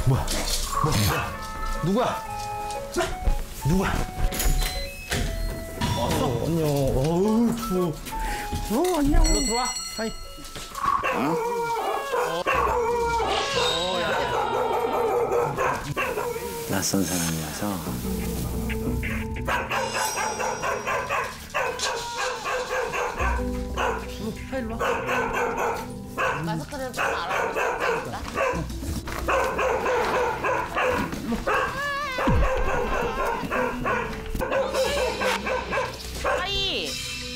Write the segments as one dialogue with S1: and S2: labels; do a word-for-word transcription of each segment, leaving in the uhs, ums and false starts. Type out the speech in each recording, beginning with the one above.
S1: 뭐야? 뭐야? 누구야? 누구야? 왔어? 어, 안녕. 어우, 추워. 어, 안녕. 일로 들어와. 하이. 어? 어, 야.
S2: 낯선 사람이라서.
S1: 어, 일로 와.
S3: 마스크를 좀 알아보자. 하이.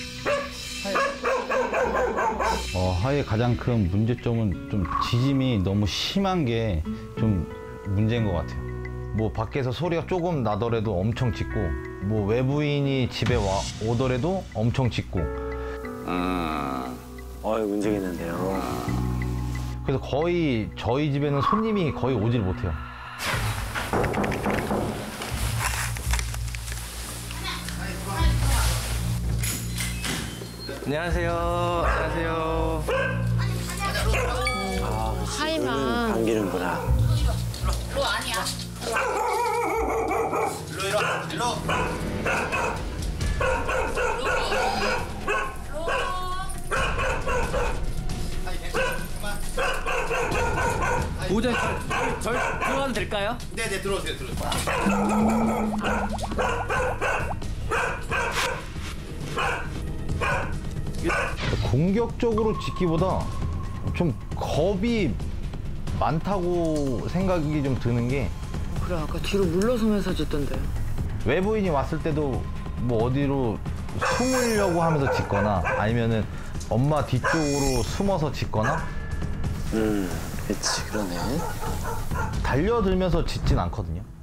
S1: 어, 하이의 가장 큰 문제점은 좀 짖음이 너무 심한 게 좀 문제인 것 같아요. 뭐 밖에서 소리가 조금 나더라도 엄청 짖고, 뭐 외부인이 집에 와 오더라도 엄청 짖고.
S2: 아, 어이 문제가 있는데요.
S1: 그래서 거의 저희 집에는 손님이 거의 오질 못해요.
S2: 안녕하세요. 안녕하세요. 아,
S3: 하이만.
S2: 감기는구나.
S3: 로 아니야.
S4: 일로 일로 일로.
S5: 보호자 절 들어가도 될까요?
S4: 네네 들어오세요 들어오세요.
S1: 공격적으로 짖기보다 좀 겁이 많다고 생각이 좀 드는 게,
S6: 그래 아까 뒤로 물러서면서 짖던데.
S1: 외부인이 왔을 때도 뭐 어디로 숨으려고 하면서 짖거나 아니면은 엄마 뒤쪽으로 숨어서 짖거나.
S2: 음, 그치, 그러네.
S1: 달려들면서 짖진 않거든요.